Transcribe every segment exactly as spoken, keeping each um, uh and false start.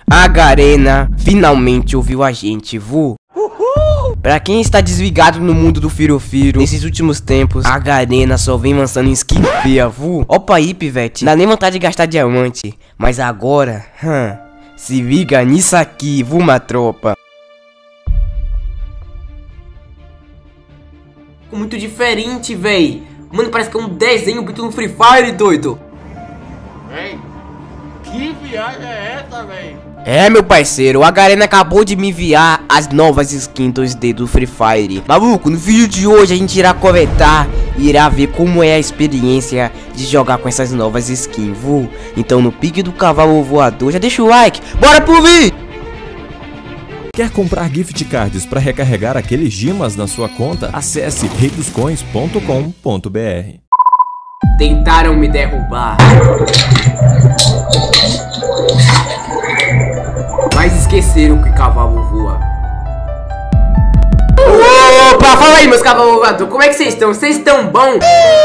A Garena finalmente ouviu a gente, vu. Uhul! Pra quem está desligado no mundo do Firofiro, nesses últimos tempos, a Garena só vem lançando skin feia, vu. Opa aí, pivete, não dá nem vontade de gastar diamante. Mas agora, hum, se liga nisso aqui, vu, uma tropa. Muito diferente, véi. Mano, parece que é um desenho feito no Free Fire, doido. Véi, que viagem é essa, véi? É, meu parceiro, a Garena acabou de me enviar as novas skins dois D do Free Fire. Maluco, no vídeo de hoje a gente irá coletar e irá ver como é a experiência de jogar com essas novas skins, vu. Então no pique do cavalo voador, já deixa o like, bora pro vídeo! Quer comprar gift cards para recarregar aqueles gemas na sua conta? Acesse rei dos coins ponto com ponto br. Tentaram me derrubar, mas esqueceram que cavalo voa. Opa, fala aí, meus cavalos voadores, como é que vocês estão? Vocês estão bom?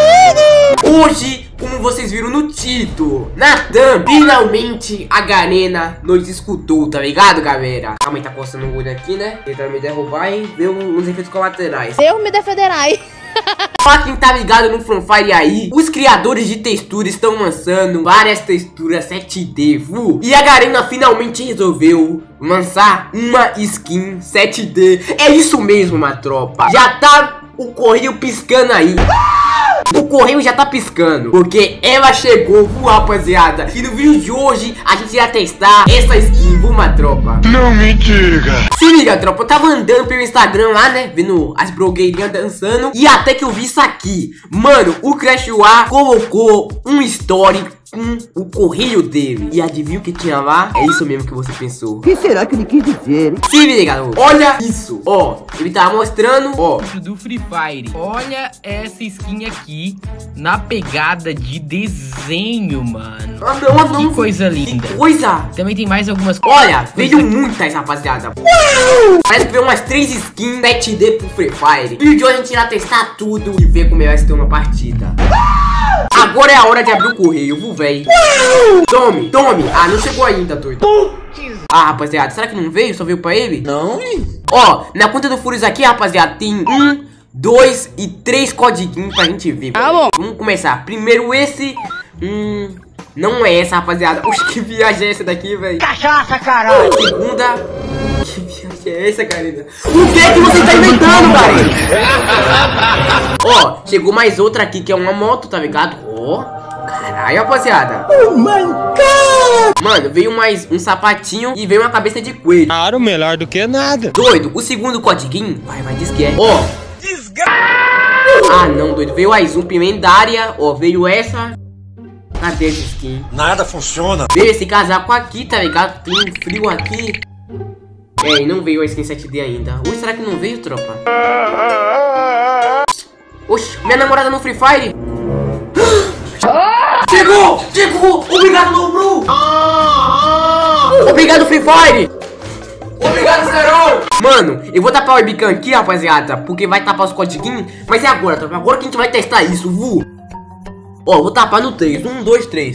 Hoje, como vocês viram no título, Natan, finalmente a Garena nos escutou, tá ligado, galera? A mãe tá coçando o olho aqui, né? Tentaram me derrubar e ver uns efeitos colaterais. Eu me defenderai. Pra quem tá ligado no Free Fire aí, os criadores de textura estão lançando várias texturas sete D, vu. E a Garena finalmente resolveu lançar uma skin sete D. É isso mesmo, uma tropa. Já tá o correio piscando aí. O correio já tá piscando, porque ela chegou, vu, rapaziada. E no vídeo de hoje a gente irá testar essa skin, vu, uma tropa. Não me diga. Se liga, tropa, eu tava andando pelo Instagram lá, né, vendo as blogueirinhas dançando, e até que eu vi isso aqui. Mano, o Crash War colocou um story com o correio dele. E adivinha o que tinha lá? É isso mesmo que você pensou. O que será que ele quis dizer, hein? Se liga, garoto, olha isso. Ó, ele tava mostrando, ó, do Free Fire. Olha essa skin aqui na pegada de desenho, mano. Ah, não, ah, não. Que coisa linda. Que coisa. Também tem mais algumas Olha, veio muitas, rapaziada. Parece que veio umas três skins sete D pro Free Fire. E de hoje a gente irá testar tudo e ver como vai ser uma partida. Agora é a hora de abrir o correio, vu, véi. Tome, tome. Ah, não chegou ainda, doido. Ah, rapaziada, será que não veio? Só veio pra ele? Não. Ó, na conta do Furious aqui, rapaziada, tem um, dois e três codiguinhos pra gente ver. Tá bom. Vamos começar. Primeiro esse. Hum, não é essa, rapaziada. Oxe, que viagem é essa daqui, velho? Cachaça, caralho. Segunda. Que viagem é essa, Garena? O que é que você tá inventando, Garena? Ó, chegou mais outra aqui que é uma moto, tá ligado? Ó, caralho, rapaziada. Oh my God. Mano, veio mais um sapatinho e veio uma cabeça de coelho. Claro, melhor do que nada. Doido, o segundo codiguinho, vai, vai, diz que é. Ó, desgraça. Ah, não, doido, veio mais um pimentária. Ó, veio essa. Cadê essa skin? Nada funciona. Veio esse casaco aqui, tá ligado? Tem um frio aqui. É, e não veio a skin sete D ainda. Ou será que não veio, tropa? Oxi, minha namorada no Free Fire. Chegou! Chegou! Obrigado, Lobru! Obrigado, Free Fire! Obrigado, Carol! Mano, eu vou tapar o webcam aqui, rapaziada, porque vai tapar os codiguinhos. Mas é agora, tropa. Agora que a gente vai testar isso, vu. Ó, vou tapar no três. Um, dois, três.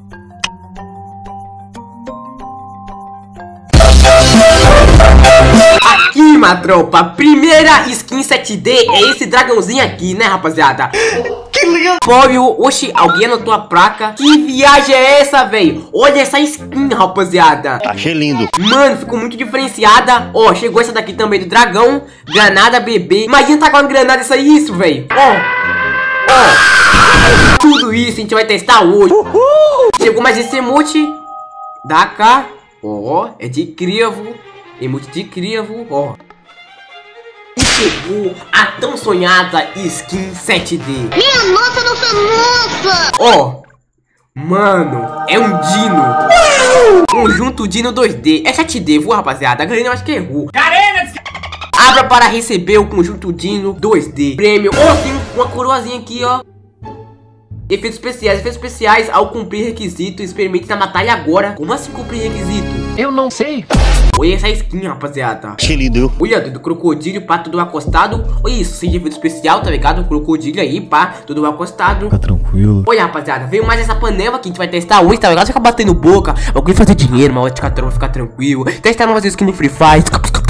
Aqui, matropa, primeira skin sete D é esse dragãozinho aqui, né, rapaziada? Que lindo! Póvio, oxi, alguém anotou a placa? Que viagem é essa, velho? Olha essa skin, rapaziada. Achei lindo. Mano, ficou muito diferenciada. Ó, chegou essa daqui também do dragão. Granada bebê. Imagina tá com uma granada, isso aí, isso, velho. Ó, ó. Tudo isso a gente vai testar hoje. Uhul! Chegou mais esse emote da cá. Ó, é de criavo. Emote de criavo, ó. E chegou a tão sonhada skin sete D. Minha nossa, nossa, nossa! Ó, mano, é um dino. Conjunto dino dois D. É sete D, viu, rapaziada? A Garena eu acho que errou. Garena! Abra para receber o conjunto dino dois D. Prêmio. Ó, tem uma coroazinha aqui, ó. Efeitos especiais, efeitos especiais. Ao cumprir requisito, experimente na batalha agora. Como assim cumprir requisito? Eu não sei. Olha essa skin, rapaziada. Que lindo. Olha, do crocodilo, pá, tudo acostado. Olha isso, sem efeito especial, tá ligado? Crocodilo aí, pá, tudo acostado. Fica tranquilo. Olha, rapaziada, veio mais essa panela que a gente vai testar hoje, tá ligado? Fica batendo boca, alguém fazer dinheiro, mas vai ficar, vai ficar tranquilo. Testar novas skins no Free Fire.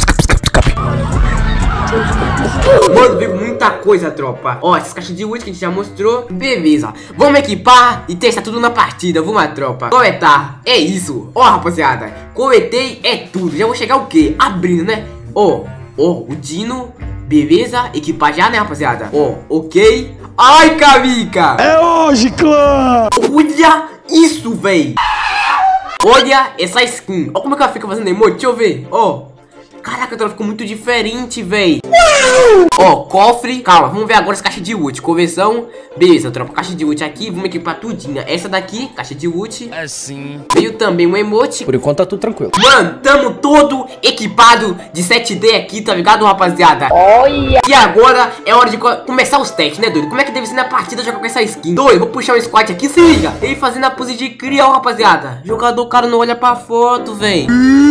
Mano, veio muita coisa, tropa. Ó, essas caixas de ult que a gente já mostrou. Beleza, vamos equipar e testar tudo na partida. Vamos lá, tropa. Coletar, é isso. Ó, rapaziada, coletei é tudo. Já vou chegar o quê? Abrindo, né? Ó, ó, o Dino. Beleza, equipar já, né, rapaziada? Ó, ok. Ai, Camica. É hoje, clã. Olha isso, véi. Olha essa skin. Ó como é que ela fica fazendo emoji. Deixa eu ver, ó. Caraca, ela ficou muito diferente, véi. Ó, cofre. Calma, vamos ver agora as caixas de ult. Conversão. Beleza, troca caixa de ult aqui. Vamos equipar tudinha. Essa daqui, caixa de ult. É sim. Veio também um emote. Por enquanto tá tudo tranquilo. Mano, tamo todo equipado de sete D aqui, tá ligado, rapaziada? Olha. E agora é hora de co começar os testes, né, doido? Como é que deve ser na partida jogar com essa skin? Doido, vou puxar um squad aqui, se liga. Ele fazendo a pose de cria, ó, rapaziada. Jogador, cara, não olha pra foto, véi.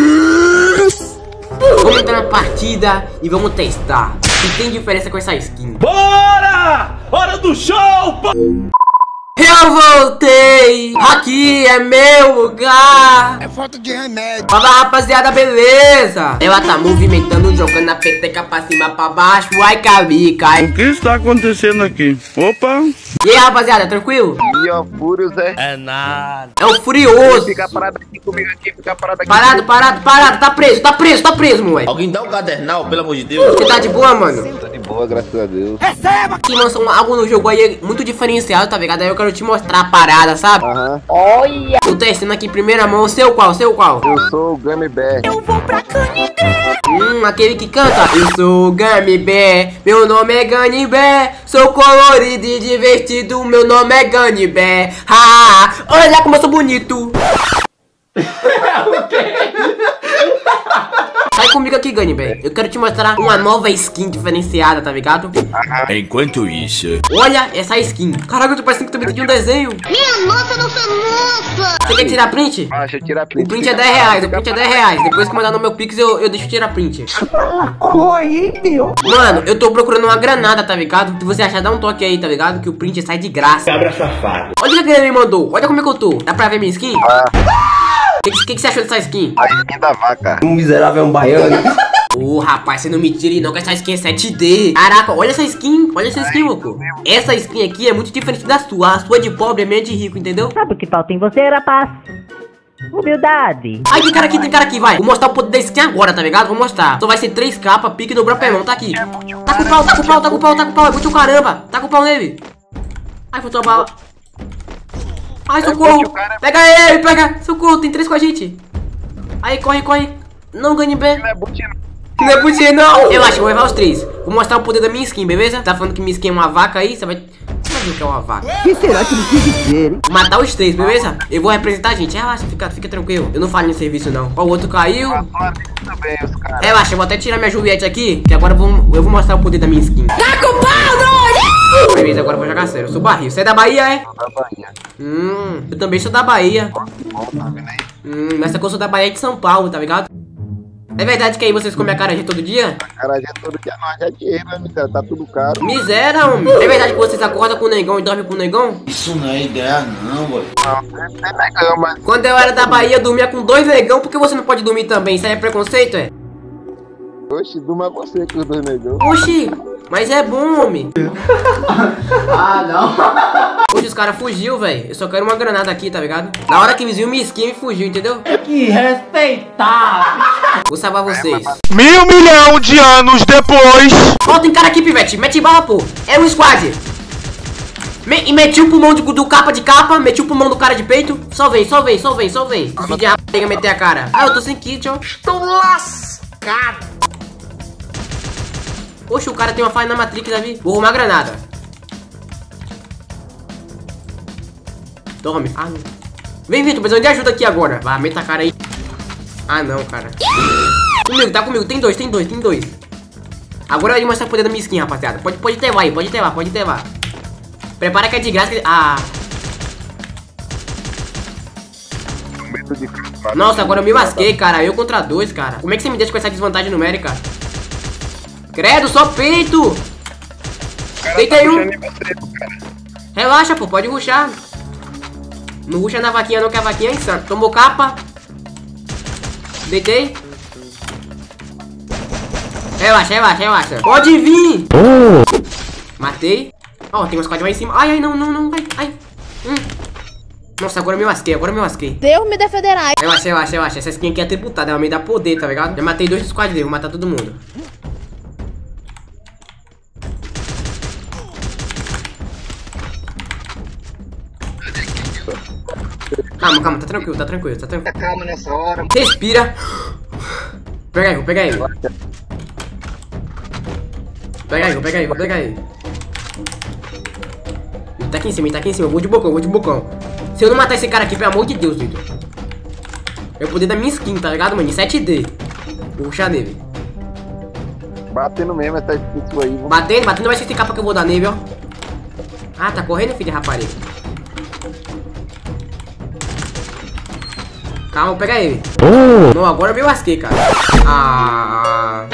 Vamos entrar na partida e vamos testar se tem diferença com essa skin. Bora! Hora do show! Eu voltei! Aqui é meu lugar! É falta de remédio. Fala, rapaziada, beleza? Ela tá movimentando, jogando a peteca pra cima, pra baixo. Ai, Camica. O que está acontecendo aqui? Opa! E aí, rapaziada, tranquilo? E ó, Fúrios é. É nada. É o Furioso. Fica parado aqui comigo aqui, fica parado aqui. Parado, parado, parado. Tá preso, tá preso, tá preso, moleque. Alguém dá um cadernal, pelo amor de Deus. Você tá de boa, mano? Tô de boa, graças a Deus. Que lançou algo no jogo aí muito diferenciado, tá ligado? Aí eu quero te mostrar a parada, sabe? Aham. Olha! Tô testando aqui em primeira mão. O seu qual? O seu qual? Eu sou o Gummy Bear. Hum, aquele que canta. Eu sou o Gummy Bear, meu nome é Gummy Bear. Sou colorido e divertido, meu nome é Gummy Bear. Ha, olha como eu sou bonito. Sai comigo aqui, Gummy Bear. Eu quero te mostrar uma nova skin diferenciada, tá ligado? Enquanto isso, Olha essa skin. Caraca, eu tô parecendo que tô dentro de um desenho. Minha nossa, nossa, nossa! Você quer tirar print? Ah, deixa eu tirar print. O print é dez reais, o print é dez reais. Depois que mandar no meu Pix, eu, eu deixo tirar print. Mano, eu tô procurando uma granada, tá ligado? Se você achar, dá um toque aí, tá ligado? Que o print sai de graça. Cabra safado. Olha o que ele me mandou. Olha como é que eu tô. Dá pra ver minha skin? Ah, O que, que, que você achou dessa skin? a skin da vaca. Um miserável é um baiano. Ô, rapaz, você não me tira não, que essa skin é sete D. Caraca, olha essa skin. Olha essa skin, louco. Essa skin aqui é muito diferente da sua. A sua é de pobre, a minha é de rico, entendeu? Sabe o que falta em você, rapaz? Humildade. Ai, tem cara aqui, tem cara aqui, vai. Vou mostrar o poder da skin agora, tá ligado? Vou mostrar. Só vai ser três capas, pique no brapelão, tá aqui. Tá com o pau, tá com o pau, tá com o pau, tá com o pau. É muito caramba. Tá com o pau nele. Ai, faltou a bala. Ai, socorro. Pega ele, pega. Socorro, tem três com a gente. Aí, corre, corre. Não ganhe bem. Não é botina. Não é possível, não. Eu acho que vou levar os três. Vou mostrar o poder da minha skin, beleza? Tá falando que minha skin é uma vaca aí, você vai... Você vai ver o que é uma vaca. O que será que ele quis dizer, hein? Vou matar os três, beleza? Eu vou representar a gente. Relaxa, fica, fica tranquilo. Eu não falho no serviço, não. Ó, o outro caiu. Também, os caras. Relaxa, eu vou até tirar minha Juliette aqui, que agora eu vou, eu vou mostrar o poder da minha skin. Tá com pau, doido! Beleza, agora eu vou jogar sério. Eu sou barril. Você é da Bahia, é? Da Bahia. Hum, eu também sou da Bahia. Bom, tá vendo aí? Hum, mas essa que eu sou da Bahia é de São Paulo, tá ligado? É verdade que aí vocês comem acarajé todo dia? Acarajé todo dia não haja dinheiro, né, miséria? Tá tudo caro. Miséria, homem. É verdade que vocês acordam com o negão e dormem com o negão? Isso não é ideia não, boy. Não, tem negão, mas... Quando eu era da Bahia, eu dormia com dois negão. Por que você não pode dormir também? Isso aí é preconceito, é? Oxe, durma você com os dois negão. Oxi, mas é bom, homem. Ah, não. Hoje os caras fugiu, velho. Eu só quero uma granada aqui, tá ligado? Na hora que me viu, me skin e fugiu, entendeu? Que respeitar. Vou salvar vocês. Mil milhão de anos depois. Ó, tem cara aqui, pivete. Mete bala, pô. É um squad. Me e meti o pulmão de, do capa de capa. Meti o pulmão do cara de peito. Só vem, só vem, só vem, só vem. Esse vídeo é rapaz, meter a cara. Ah, eu tô sem kit, ó. Estou lascado. Oxe, o cara tem uma falha na Matrix, Davi. Vou arrumar a granada. Tome. Ah, não. Vem, Vitor, precisando de ajuda aqui agora. Vai, meta a cara aí. Ah, não, cara. Comigo, tá comigo. Tem dois, tem dois, tem dois. Agora eu vou mostrar o poder da minha skin, rapaziada. Pode, pode ter lá aí, pode ter lá, pode ter lá. Prepara que é de graça. Que... Ah. Nossa, agora eu me lasquei, cara. Eu contra dois, cara. Como é que você me deixa com essa desvantagem numérica? Credo, só peito. Deitei um. Relaxa, pô, pode rushar. Não rusha na vaquinha não, que a vaquinha é insana. Tomou capa. Deitei. Relaxa, relaxa, relaxa. Pode vir. Oh. Matei. Ó, oh, tem uma squad lá em cima. Ai, ai, não, não, não, ai, ai. Hum. Nossa, agora eu me lasquei, agora eu me lasquei. Deus me defenderá. Relaxa, relaxa, relaxa. Essa skin aqui é tributada, ela me dá poder, tá ligado? Já matei dois squad dele, vou matar todo mundo. Calma, calma, tá tranquilo, tá tranquilo, tá tranquilo. Calma nessa hora. Respira. Pega aí, vou pegar ele. Pega aí, vou pegar aí, vou pegar ele. Ele tá aqui em cima, ele tá aqui em cima. Eu vou de bocão, vou de bocão. Se eu não matar esse cara aqui, pelo amor de Deus, Vitor. É o poder da minha skin, tá ligado, mano? Em sete D. Vou rushar nele. Batendo mesmo, tá difícil aí. Vamos... Batendo, batendo, vai ser esse capa que eu vou dar nele, ó. Ah, tá correndo, filho de rapariga. Calma, vou pegar ele. Oh. Não, agora eu me lasquei, cara. Ah...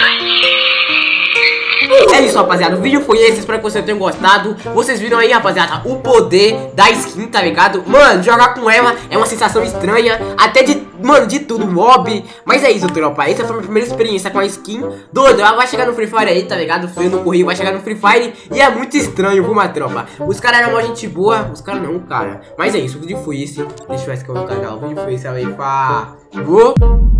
É isso, rapaziada, o vídeo foi esse, espero que vocês tenham gostado. Vocês viram aí, rapaziada, o poder da skin, tá ligado? Mano, jogar com ela é uma sensação estranha. Até de, mano, de tudo, mob. Mas é isso, tropa, essa foi a minha primeira experiência com a skin. Doido, ela vai chegar no Free Fire aí, tá ligado? Foi no correio, vai chegar no Free Fire. E é muito estranho, viu, uma tropa. Os caras eram uma gente boa, os caras não, cara. Mas é isso, o vídeo foi esse. Deixa eu ver se eu vou no canal, o vídeo foi esse aí, pá. Vou...